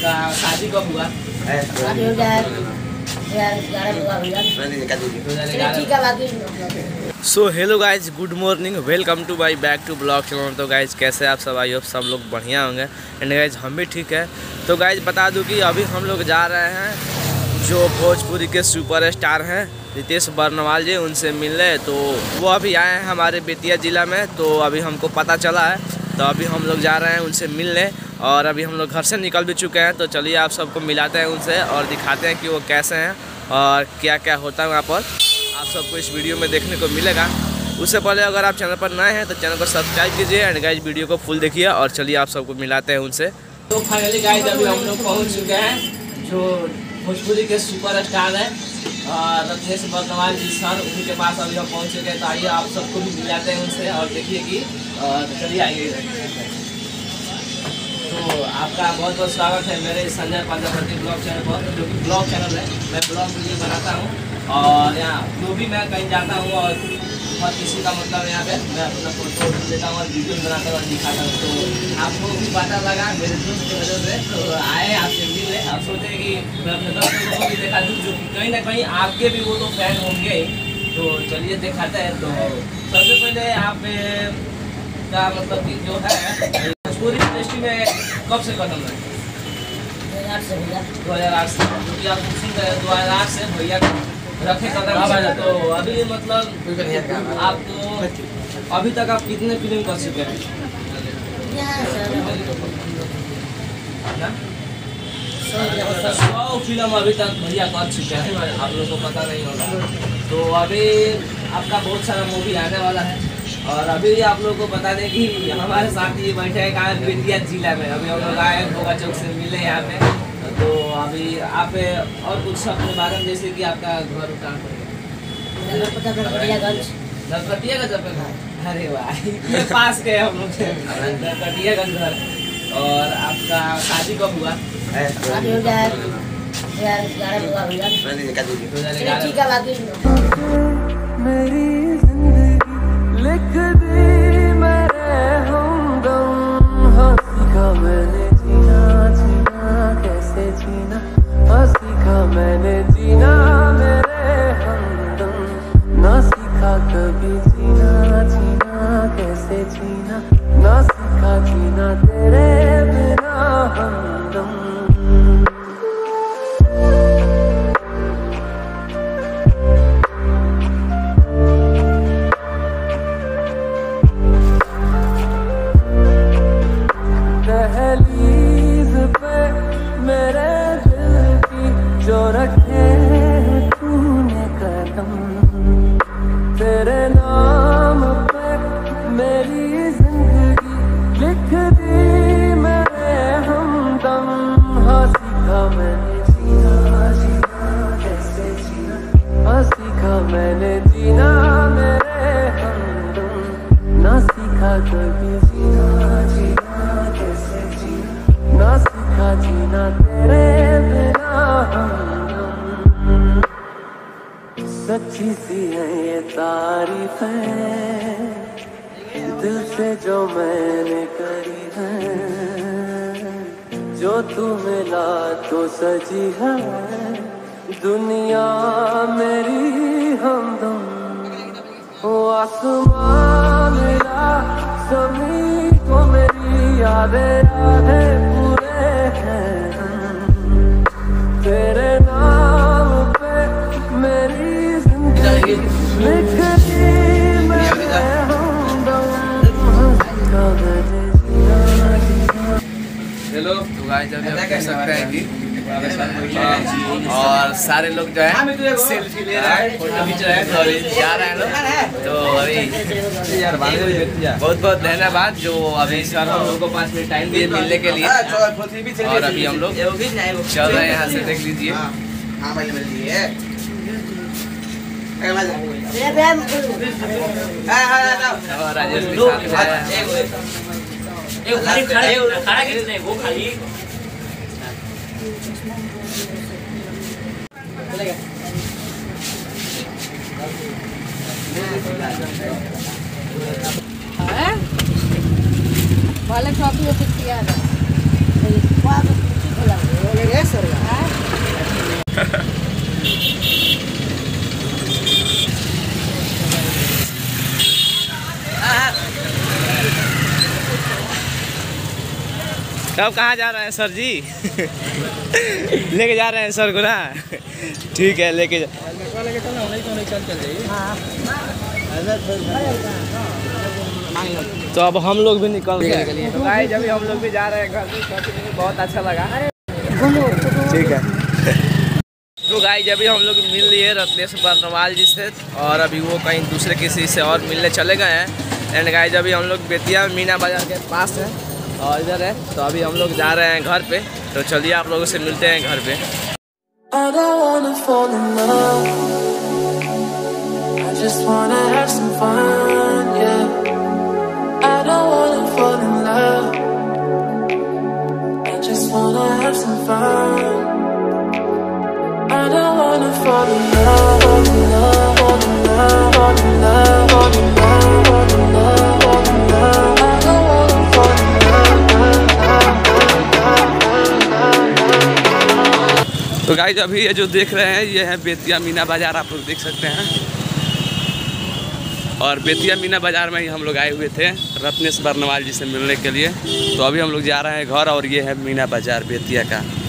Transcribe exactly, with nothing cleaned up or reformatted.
आपका शादी कब हुआ? So hello guys, good morning, welcome to my back to blog channel. तो गाइज कैसे आप सब, आई होप सब लोग बढ़िया होंगे। एंड गाइज हम भी ठीक है। तो गाइज बता दूं कि अभी हम लोग जा रहे हैं जो भोजपुरी के सुपर स्टार हैं रितेश बर्नवाल जी, उनसे मिलने। तो वो अभी आए हैं हमारे बेतिया ज़िला में, तो अभी हमको पता चला है, तो अभी हम लोग जा रहे हैं उनसे मिलने। और अभी हम लोग घर से निकल भी चुके हैं, तो चलिए आप सबको मिलाते हैं उनसे और दिखाते हैं कि वो कैसे हैं और क्या क्या होता है वहाँ पर। आप सबको इस वीडियो में देखने को मिलेगा। उससे पहले अगर आप चैनल पर नए हैं तो चैनल को सब्सक्राइब कीजिए एंड गाइज वीडियो को फुल देखिए। और चलिए आप सबको मिलाते हैं उनसे। तो फाइनली गाइज अभी हम लोग पहुँच चुके हैं जो भोजपुरी के सुपर स्टार है रितेश बर्नवाल जी सर, उन्हीं के पास अभी हम पहुँच चुके हैं। तो आइए आप सबको भी मिलाते हैं उनसे और देखिए कि चलिए आइए। तो आपका बहुत बहुत स्वागत है मेरे संजय प्रजापति ब्लॉग चैनल पर, जो कि ब्लॉग चैनल है। मैं ब्लॉग वीडियो बनाता हूँ और यहाँ जो भी मैं कहीं जाता हूँ और हर किसी का मतलब यहाँ पे मैं अपना फोटो लेता हूँ और वीडियो बनाता हूँ और दिखाता हूँ। तो आपको भी पता लगा मेरे दोस्त की वजह से, तो आए आपसे मिले। आप सोचे कि मैं अपने दोस्तों को भी दिखा दूँ जो कि कहीं ना कहीं आपके भी वो तो फैन होंगे ही। तो चलिए दिखाते हैं। तो सबसे पहले आप का मतलब कि जो है भोजपुरी इंडस्ट्री में कब से कदम है? दो हज़ार आठ से, क्योंकि आप सुन रहे दो हज़ार आठ से भैया रखे कदम। तो अभी मतलब आप तो अभी तक आप कितने फिल्म कर चुके हैं? सौ फिल्म अभी तक भैया कर चुके हैं, आप लोगों को पता नहीं होगा। तो अभी आपका बहुत सारा मूवी आने वाला है। और अभी आप लोगों को बता दें कि हमारे साथ ये बैठे हैं कहाँ बेतिया जिला में। अभी हम लोग आए भोगा चौक से मिले यहाँ पे। तो अभी आप और कुछ अपने बारे में, जैसे कि आपका घर कहाँ पर? नरकटियागंज पे घर। अरे वाह, ये पास के हम लोग नरकटियागंज घर। और आपका शादी कब हुआ? मेरी लिख दी मेरे हमदम, हाँ सीखा मैंने जीना जीना कैसे जीना, हाँ सीखा मैंने जीना मेरे हमदम, ना सीखा कभी जीना जीना कैसे जीना, ना सीखा जीना तेरे बिना हमदम। दहलीज पे मेरे दिल की जो रखे तूने कदम, तेरे नाम पे मेरी जिंदगी लिख दी मेरे हमदम, हाँ सीखा मैंने जीना जीना कैसे जीना, हाँ सीखा मैंने जीना मेरे हमदम, ना सीखा कभी जीना जीना कैसे जीना, ना सीखा जीना तेरे बिना हमदम। सच्ची सी है ये तारीफें दिल से जो मैंने करी है, जो तू मिला तो सजी है दुनिया मेरी हमदम। ओ आसमां मिला ज़मीन को मेरी यादें यादें पूरे हैं, तेरे नाम पे मेरी जिंदगी लिख दी मेरे हमदम। हेलो, तो गाइस अभी आप देख सकते हैं कि और सारे लोग जो है सेल्फी ले रहे हैं, फोटो खींच रहे हैं और जा रहे हैं लोग। तो अभी बहुत बहुत धन्यवाद जो अभी सर हम लोग को पाँच मिनट टाइम दिए मिलने के लिए। और अभी हम लोग चल रहे हैं यहाँ से, देख लीजिए। राजेश वाले ट्रॉफी ऑफिस किया है। कब कहाँ जा रहे हैं सर जी? लेके जा रहे हैं सर को ना? ठीक है, लेके जा। तो अब हम लोग भी निकल गए। तो गाइस अभी हम लोग भी जा रहे हैं घर पे, बहुत अच्छा लगा। ठीक है। तो गाइस अभी हम लोग मिल लिए रत्नेश बर्नवाल जी से, और अभी वो कहीं दूसरे किसी से और मिलने चले गए हैं। एंड गाइस अभी हम लोग बेतिया मीना बाजार के पास है और इधर है, तो अभी हम लोग जा रहे हैं घर पे। तो चलिए आप लोगों से मिलते हैं घर पे। I don't wanna fall in love. I just wanna have some fun, yeah. I don't wanna fall in love. I just wanna have some fun. I don't wanna fall in love, fall in love, fall in love, fall in love, fall in love, fall in love, fall in love. I don't wanna fall in तो guys अभी ये जो देख रहे हैं ये है बेतिया मीना बाज़ार, आप लोग देख सकते हैं। और बेतिया मीना बाज़ार में ही हम लोग आए हुए थे रत्नेश बर्नवाल जी से मिलने के लिए। तो अभी हम लोग जा रहे हैं घर, और ये है मीना बाज़ार बेतिया का।